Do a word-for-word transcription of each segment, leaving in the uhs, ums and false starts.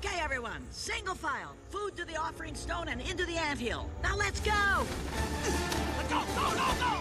Okay, everyone, single file. Food to the offering stone and into the anthill. Now let's go! Let's go, go, go, go!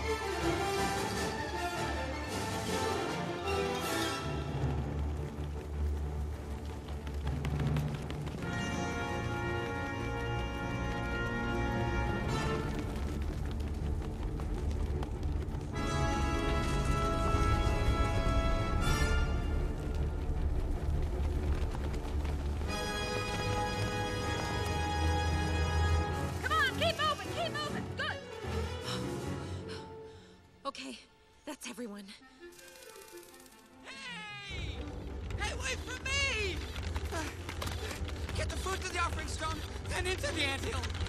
Okay, that's everyone. Hey! Hey, wait for me! Uh, get the food to the offering stone, then into the anthill.